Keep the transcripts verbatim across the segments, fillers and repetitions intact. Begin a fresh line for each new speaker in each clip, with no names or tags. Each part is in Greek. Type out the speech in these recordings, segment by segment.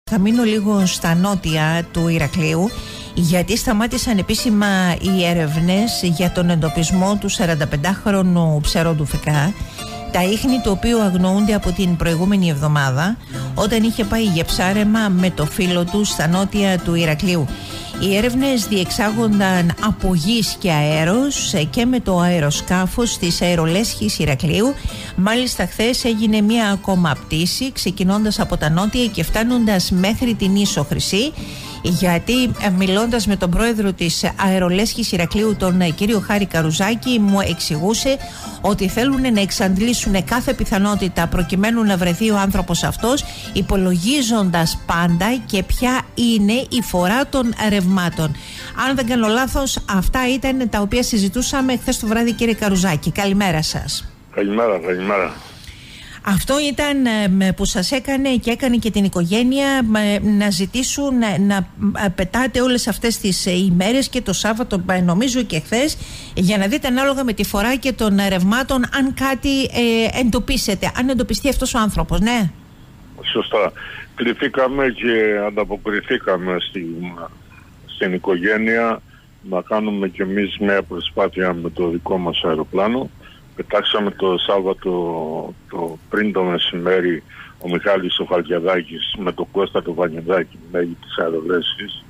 Θα μείνω λίγο στα νότια του Ηρακλείου, γιατί σταμάτησαν επίσημα οι έρευνες για τον εντοπισμό του σαρανταπεντάχρονου ψαροντουφικά, τα ίχνη του οποίου αγνοούνται από την προηγούμενη εβδομάδα, όταν είχε πάει για ψάρεμα με το φίλο του στα νότια του Ηρακλείου. Οι έρευνες διεξάγονταν από γης και αέρος και με το αεροσκάφος της αερολέσχης Ηρακλείου. Μάλιστα χθες έγινε μία ακόμα πτήση, ξεκινώντας από τα νότια και φτάνοντας μέχρι την Ίσο Χρυσή, γιατί μιλώντας με τον πρόεδρο της αερολέσχης Ηρακλείου, τον κύριο Χάρη Καρουζάκη, μου εξηγούσε ότι θέλουν να εξαντλήσουν κάθε πιθανότητα προκειμένου να βρεθεί ο άνθρωπος αυτός, υπολογίζοντας πάντα και ποια είναι η φορά των ρευμάτων. Αν δεν κάνω λάθος, αυτά ήταν τα οποία συζητούσαμε χθες το βράδυ, κύριε Καρουζάκη. Καλημέρα σας.
Καλημέρα, καλημέρα.
Αυτό ήταν που σας έκανε και έκανε και την οικογένεια να ζητήσουν να πετάτε όλες αυτές τις ημέρες και το Σάββατο, νομίζω και χθες, για να δείτε ανάλογα με τη φορά και των ρευμάτων αν κάτι ε, εντοπίσετε, αν εντοπιστεί αυτός ο άνθρωπος, ναι.
Σωστά. Κληθήκαμε και ανταποκριθήκαμε στην, στην οικογένεια να κάνουμε κι εμείς μια προσπάθεια με το δικό μας αεροπλάνο. Πετάξαμε το Σάββατο το, πριν το μεσημέρι ο Μιχάλης ο Χαλκιαδάκης με τον Κώστα το Βανιδάκη, μέγη της αερολέσχης.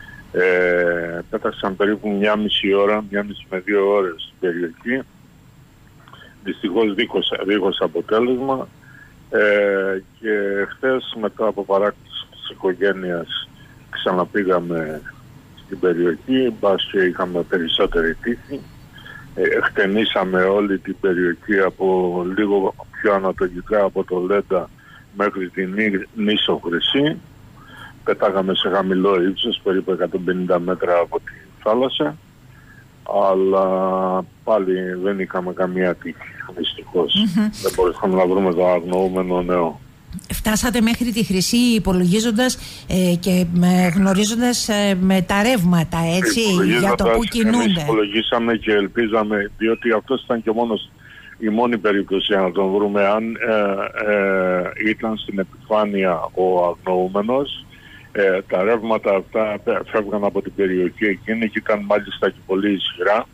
Ε, πέταξαν περίπου μια μισή ώρα, μια μισή με δύο ώρες στην περιοχή. Δυστυχώς δίχως, δίχως αποτέλεσμα. Ε, και χθες μετά από παράκτηση της οικογένειας ξαναπήγαμε στην περιοχή, μπας και είχαμε περισσότερη τύχη. Εκτενήσαμε όλη την περιοχή από λίγο πιο ανατολικά από το Λέντα μέχρι την Νήσο Χρυσή. Πετάγαμε σε χαμηλό ύψος, περίπου εκατόν πενήντα μέτρα από τη θάλασσα, αλλά πάλι δεν είχαμε καμία τύχη, δυστυχώς. Mm-hmm. Δεν μπορούσαμε να βρούμε το αγνοούμενο νέο.
Φτάσατε μέχρι τη Χρυσή υπολογίζοντας ε, και ε, γνωρίζοντας ε, με τα ρεύματα, έτσι, για το που κινούνται.
Εμείς υπολογίσαμε και ελπίζαμε, διότι αυτός ήταν και μόνος η μόνη περίπτωση να τον βρούμε. Αν ε, ε, ήταν στην επιφάνεια ο αγνοούμενος, ε, τα ρεύματα αυτά φεύγαν από την περιοχή εκείνη και ήταν μάλιστα και πολύ ισχυρά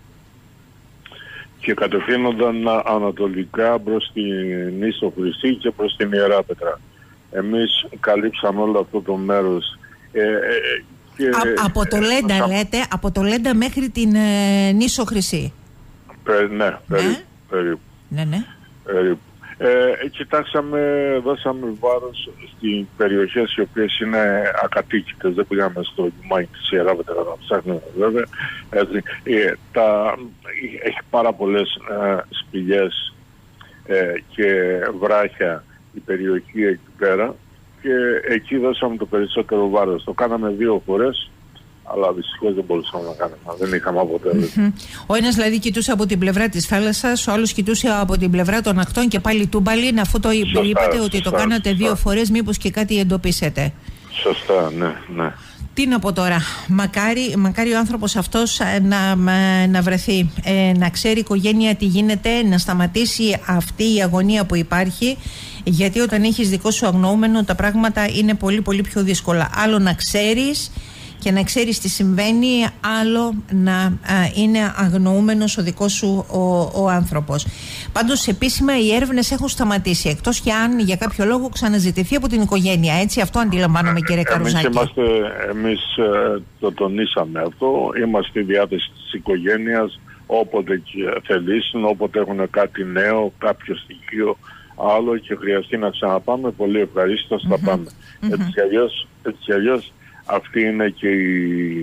και κατευθύνονταν ανατολικά προς την Ίσο Χρυσή και προς την Ιεράπετρα. Εμείς καλύψαμε όλο αυτό το μέρος. Ε, ε, και
Α, από το Λέντα θα... λέτε, από το Λέντα μέχρι την ε, Νήσο Χρυσή.
Πε, ναι, περίπου. Ναι, περίπου.
ναι. ναι.
περίπου. Ε, κοιτάξαμε, δώσαμε βάρος στις περιοχές οι οποίες είναι ακατοίκητες. Δεν πήγαμε στο λιμάνι της Ιεράπετρα να ψάχνουμε, βέβαια. Έτσι, ε, τα, έχει πάρα πολλές ε, σπηλιές ε, και βράχια η περιοχή εκεί πέρα και εκεί δώσαμε το περισσότερο βάρος. Το κάναμε δύο φορές, αλλά δυστυχώς δεν μπορούσαμε να κάνουμε. Δεν είχαμε αποτέλεσμα.
Mm-hmm. Ο ένας δηλαδή κοιτούσε από την πλευρά της θάλασσας, ο άλλος κοιτούσε από την πλευρά των ακτών και πάλι τούμπαλιν, αφού το σωστά, είπατε σωστά, ότι το κάνατε σωστά. δύο φορές, μήπως και κάτι εντοπίσετε.
Σωστά, ναι, ναι.
Τι να πω τώρα, μακάρι, μακάρι ο άνθρωπος αυτός να, να βρεθεί, ε, να ξέρει η οικογένεια τι γίνεται, να σταματήσει αυτή η αγωνία που υπάρχει, γιατί όταν έχεις δικό σου αγνοούμενο τα πράγματα είναι πολύ πολύ πιο δύσκολα. Άλλο να ξέρεις και να ξέρεις τι συμβαίνει, άλλο να α, είναι αγνοούμενος ο δικός σου ο, ο άνθρωπος. Πάντως επίσημα οι έρευνες έχουν σταματήσει, εκτός και αν για κάποιο λόγο ξαναζητηθεί από την οικογένεια, έτσι, αυτό αντιλαμβάνομαι, κύριε Καρουζάκη.
Εμείς, είμαστε, εμείς ε, το τονίσαμε αυτό, είμαστε στη διάθεση της οικογένειας όποτε θελήσουν, όποτε έχουν κάτι νέο, κάποιο στοιχείο άλλο και χρειαστεί να ξαναπάμε, πολύ ευχαρίστως θα πάμε. Mm-hmm. Έτσι κι αλλιώς, έτσι κι αλλιώς αυτή είναι και η,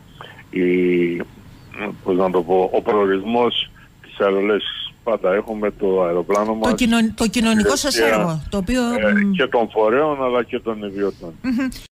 η, πώς να το πω, ο προορισμός της αερολέσχης. Πάντα έχουμε το αεροπλάνο μας.
Το, κοινων, το κοινωνικό σας έργο, το οποίο...
Ε, και των φορέων αλλά και των ιδιωτών. Mm-hmm.